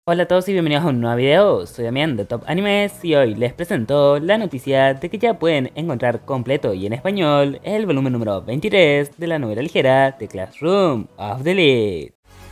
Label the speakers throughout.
Speaker 1: Hola a todos y bienvenidos a un nuevo video, soy Damián de Top Animes y hoy les presento la noticia de que ya pueden encontrar completo y en español el volumen número 23 de la novela ligera de Classroom of the Elite.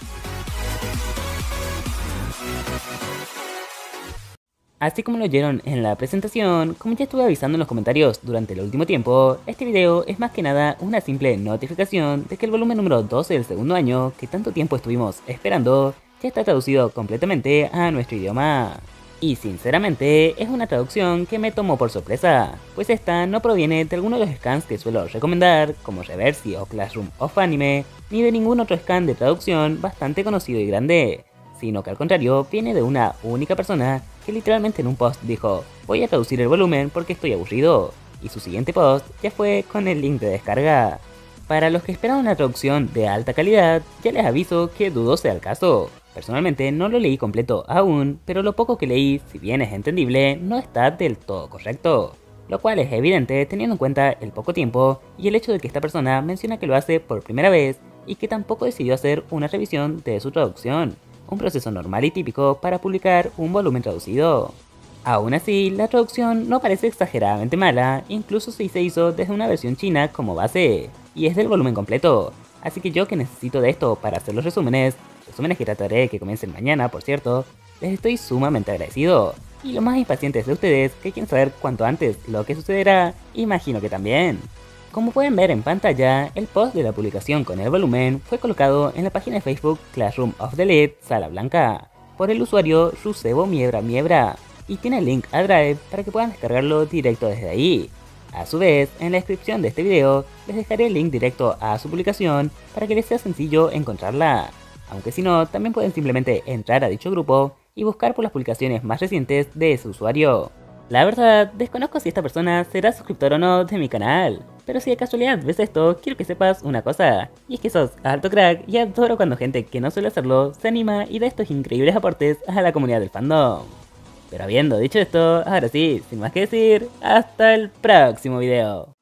Speaker 1: Así como lo oyeron en la presentación, como ya estuve avisando en los comentarios durante el último tiempo, este video es más que nada una simple notificación de que el volumen número 12 del segundo año, que tanto tiempo estuvimos esperando, ya está traducido completamente a nuestro idioma. Y sinceramente, es una traducción que me tomó por sorpresa, pues esta no proviene de alguno de los scans que suelo recomendar, como Reversi o Classroom of Anime, ni de ningún otro scan de traducción bastante conocido y grande, sino que al contrario viene de una única persona que literalmente en un post dijo: voy a traducir el volumen porque estoy aburrido, y su siguiente post ya fue con el link de descarga. Para los que esperan una traducción de alta calidad, ya les aviso que dudo sea el caso. Personalmente no lo leí completo aún, pero lo poco que leí, si bien es entendible, no está del todo correcto. Lo cual es evidente teniendo en cuenta el poco tiempo y el hecho de que esta persona menciona que lo hace por primera vez y que tampoco decidió hacer una revisión de su traducción, un proceso normal y típico para publicar un volumen traducido. Aún así, la traducción no parece exageradamente mala, incluso si se hizo desde una versión china como base, y es del volumen completo, así que yo que necesito de esto para hacer los resúmenes que trataré de que comiencen mañana por cierto, les estoy sumamente agradecido, y los más impacientes de ustedes que quieren saber cuanto antes lo que sucederá, imagino que también. Como pueden ver en pantalla, el post de la publicación con el volumen fue colocado en la página de Facebook Classroom of the Elite Sala Blanca, por el usuario Rusebo Miebra Miebra, y tiene el link a Drive para que puedan descargarlo directo desde ahí. A su vez, en la descripción de este video les dejaré el link directo a su publicación para que les sea sencillo encontrarla, aunque si no, también pueden simplemente entrar a dicho grupo y buscar por las publicaciones más recientes de ese usuario. La verdad, desconozco si esta persona será suscriptor o no de mi canal, pero si de casualidad ves esto, quiero que sepas una cosa, y es que sos alto crack y adoro cuando gente que no suele hacerlo se anima y da estos increíbles aportes a la comunidad del fandom. Pero habiendo dicho esto, ahora sí, sin más que decir, hasta el próximo video.